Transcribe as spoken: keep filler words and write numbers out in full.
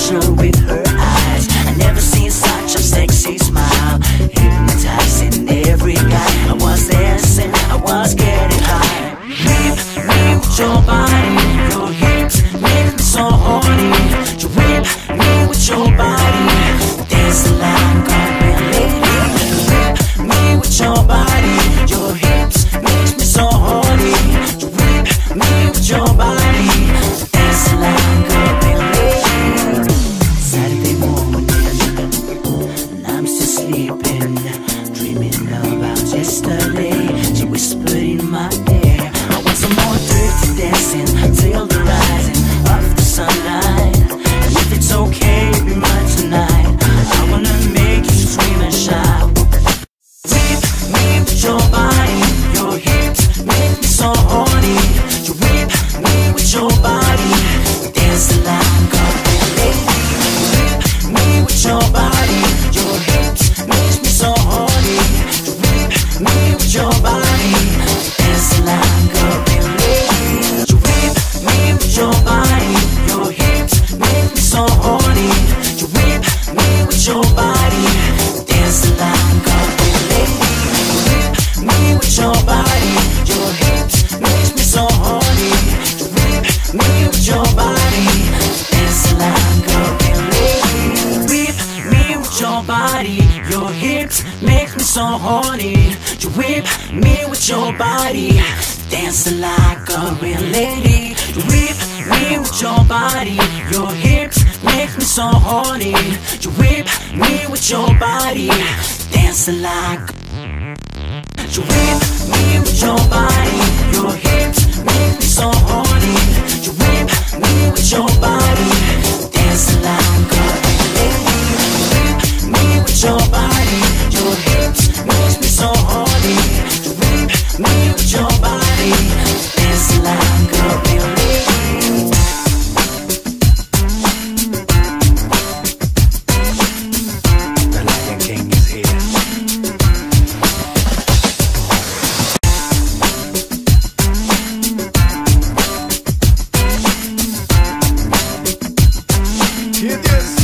pleasure with her eyes. I never seen such a sexy smile, hypnotizing every guy. I was dancing, I was getting high. Whip me with your body, your hips make me so horny. You whip me with your body, dance like a real lady. Whip me with your body, your hips makes me so horny. You whip me with your body, dance like a real lady. Saturday morning, and I'm still sleeping, dreaming about yesterday. She whispered in my ear, I want some more dirty dancing till the rising of the sunlight. And if it's okay, be mine tonight. I wanna make you scream and shout. Whip me with your body, your hips make me so horny. You whip me with your body, dance like a real lady. Whip me with your body, your hips makes me so horny. You whip me with your body, dance like a real lady. You whip me with your body, your hips make me so horny. You whip me with your body, dance like a real lady. You whip me with your body, your hips makes me so horny. You whip me with your body, dance like a real lady. Whip me with your body, your hips make me so horny. You whip me with your body, dance like a real lady. You whip me with your body, your hips make me so horny. You whip me with your body, dance like. You whip me with your body, your hips make me so horny. You whip me with your body, dance like a real lady. You whip me with your body, your hips makes me so horny. You whip me with your body, dance like a real lady. The Lion King is here. Hear this.